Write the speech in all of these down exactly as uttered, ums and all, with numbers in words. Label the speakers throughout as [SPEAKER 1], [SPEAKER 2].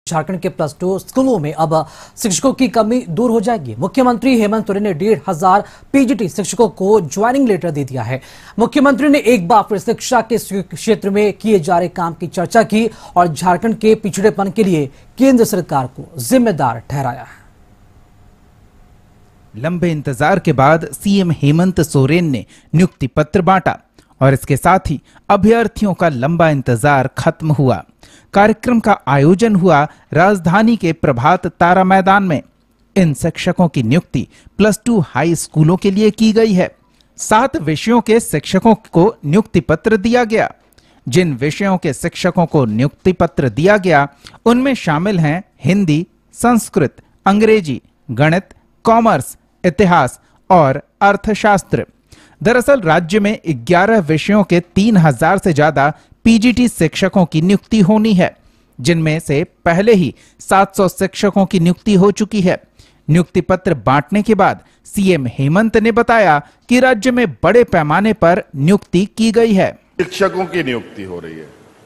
[SPEAKER 1] झारखंड के plus two स्कूलों में अब शिक्षकों की कमी दूर हो जाएगी। मुख्यमंत्री हेमंत सोरेन ने डेढ़ हजार पीजीटी शिक्षकों को ज्वाइनिंग लेटर दे दिया है। मुख्यमंत्री ने एक बार फिर शिक्षा के क्षेत्र में किए जा रहे काम की चर्चा की और झारखंड के पिछड़ेपन के लिए केंद्र सरकार को जिम्मेदार ठहराया है।
[SPEAKER 2] लंबे इंतजार के बाद सीएम हेमंत सोरेन ने नियुक्ति पत्र बांटा और इसके साथ ही अभ्यर्थियों का लंबा इंतजार खत्म हुआ। कार्यक्रम का आयोजन हुआ राजधानी के प्रभात तारा मैदान में। इन शिक्षकों की नियुक्ति प्लस टू हाई स्कूलों के लिए की गई है। सात विषयों के शिक्षकों को नियुक्ति पत्र दिया गया। जिन विषयों के शिक्षकों को नियुक्ति पत्र दिया गया उनमें शामिल हैं हिंदी, संस्कृत, अंग्रेजी, गणित, कॉमर्स, इतिहास और अर्थशास्त्र। दरअसल राज्य में ग्यारह विषयों के तीन हजार से ज्यादा पीजीटी शिक्षकों की नियुक्ति होनी है, जिनमें से पहले ही सात सौ शिक्षकों की नियुक्ति हो चुकी है। नियुक्ति पत्र बांटने के बाद सीएम हेमंत ने बताया कि राज्य में बड़े पैमाने पर नियुक्ति की गई है।
[SPEAKER 3] शिक्षकों की नियुक्ति हो रही है।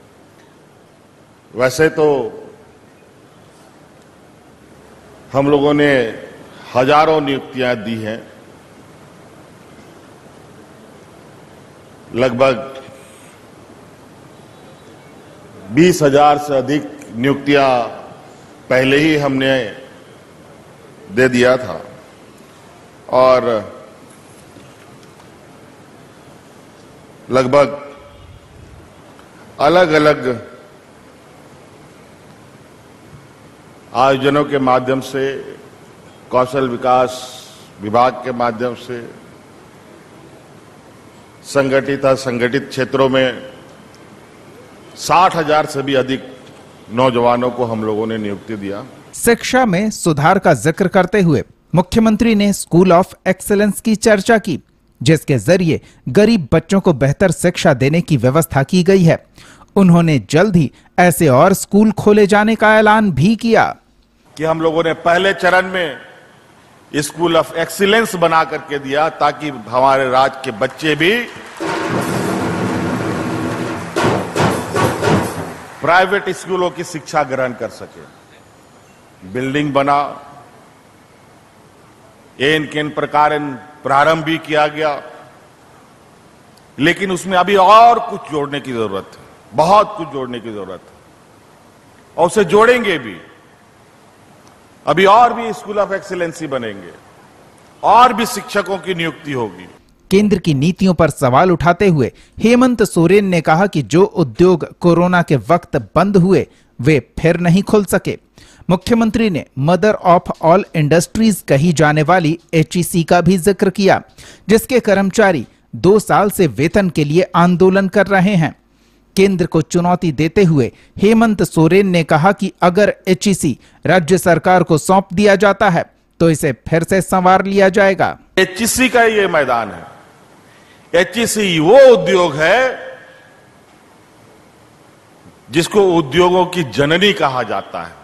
[SPEAKER 3] वैसे तो हम लोगों ने हजारों नियुक्तियां दी हैं, लगभग बीस हजार से अधिक नियुक्तियां पहले ही हमने दे दिया था और लगभग अलग अलग आयोजनों के माध्यम से, कौशल विकास विभाग के माध्यम से, संगठित असंगठित क्षेत्रों में साठ हजार से भी अधिक नौजवानों को हम लोगों ने नियुक्ति दिया।
[SPEAKER 2] शिक्षा में सुधार का जिक्र करते हुए मुख्यमंत्री ने स्कूल ऑफ एक्सीलेंस की चर्चा की, जिसके जरिए गरीब बच्चों को बेहतर शिक्षा देने की व्यवस्था की गई है। उन्होंने जल्द ही ऐसे और स्कूल खोले जाने का ऐलान भी किया
[SPEAKER 3] कि हम लोगों ने पहले चरण में स्कूल ऑफ एक्सीलेंस बना करके दिया ताकि हमारे राज्य के बच्चे भी प्राइवेट स्कूलों की शिक्षा ग्रहण कर सके। बिल्डिंग बना, एन केन प्रकार प्रारंभ भी किया गया, लेकिन उसमें अभी और कुछ जोड़ने की जरूरत है, बहुत कुछ जोड़ने की जरूरत है और उसे जोड़ेंगे भी। अभी और भी स्कूल ऑफ एक्सीलेंसी बनेंगे और भी शिक्षकों की नियुक्ति होगी।
[SPEAKER 2] केंद्र की नीतियों पर सवाल उठाते हुए हेमंत सोरेन ने कहा कि जो उद्योग कोरोना के वक्त बंद हुए वे फिर नहीं खुल सके। मुख्यमंत्री ने मदर ऑफ ऑल इंडस्ट्रीज कही जाने वाली एचईसी का भी जिक्र किया, जिसके कर्मचारी दो साल से वेतन के लिए आंदोलन कर रहे हैं। केंद्र को चुनौती देते हुए हेमंत सोरेन ने कहा कि अगर एचईसी राज्य सरकार को सौंप दिया जाता है तो इसे फिर से संवार लिया जाएगा।
[SPEAKER 3] एचईसी का ये मैदान है। एचईसी वो उद्योग है जिसको उद्योगों की जननी कहा जाता है।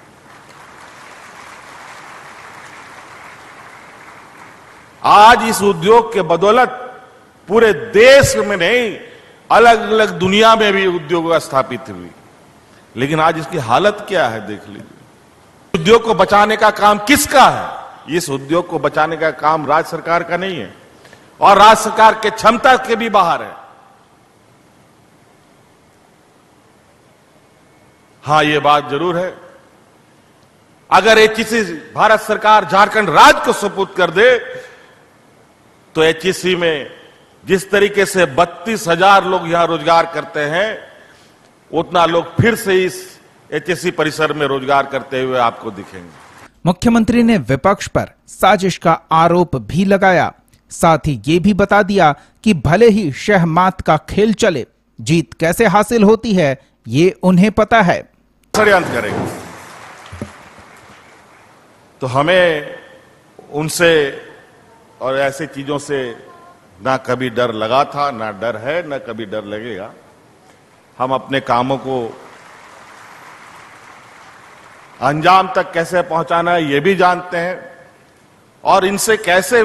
[SPEAKER 3] आज इस उद्योग के बदौलत पूरे देश में नहीं, अलग अलग दुनिया में भी उद्योग स्थापित हुई। लेकिन आज इसकी हालत क्या है देख लीजिए। उद्योग को बचाने का काम किसका है? इस उद्योग को बचाने का काम राज्य सरकार का नहीं है और राज्य सरकार के क्षमता के भी बाहर है। हां, यह बात जरूर है, अगर एचईसी भारत सरकार झारखंड राज्य को सुपुर्द कर दे तो एचईसी में जिस तरीके से बत्तीस हजार लोग यहां रोजगार करते हैं, उतना लोग फिर से इस एचईसी परिसर में रोजगार करते हुए आपको दिखेंगे।
[SPEAKER 2] मुख्यमंत्री ने विपक्ष पर साजिश का आरोप भी लगाया। साथ ही ये भी बता दिया कि भले ही शह मात का खेल चले, जीत कैसे हासिल होती है ये उन्हें पता है।
[SPEAKER 3] षड्यंत्र करेंगे तो हमें उनसे और ऐसे चीजों से ना कभी डर लगा था, ना डर है, ना कभी डर लगेगा। हम अपने कामों को अंजाम तक कैसे पहुंचाना है ये भी जानते हैं और इनसे कैसे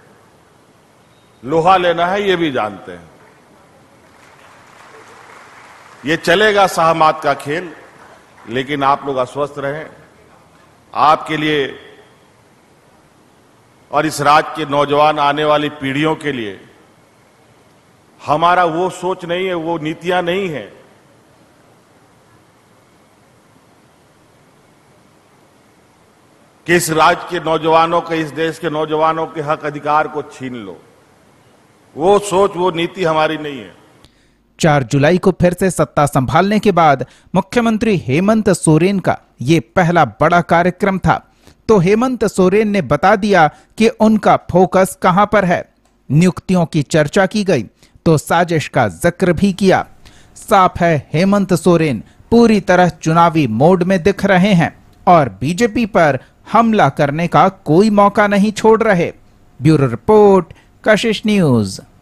[SPEAKER 3] लोहा लेना है ये भी जानते हैं। ये चलेगा सहमात का खेल, लेकिन आप लोग अस्वस्थ रहें। आपके लिए और इस राज्य के नौजवान आने वाली पीढ़ियों के लिए हमारा वो सोच नहीं है, वो नीतियां नहीं है कि इस राज्य के नौजवानों के, इस देश के नौजवानों के हक अधिकार को छीन लो। वो सोच, वो नीति हमारी नहीं है।
[SPEAKER 2] चार जुलाई को फिर से सत्ता संभालने के बाद मुख्यमंत्री हेमंत सोरेन का ये पहला बड़ा कार्यक्रम था। तो हेमंत सोरेन ने बता दिया कि उनका फोकस कहां पर है। नियुक्तियों की चर्चा की गई तो साजिश का जिक्र भी किया। साफ है, हेमंत सोरेन पूरी तरह चुनावी मोड में दिख रहे हैं और बीजेपी पर हमला करने का कोई मौका नहीं छोड़ रहे। Bureau report, Kashish news.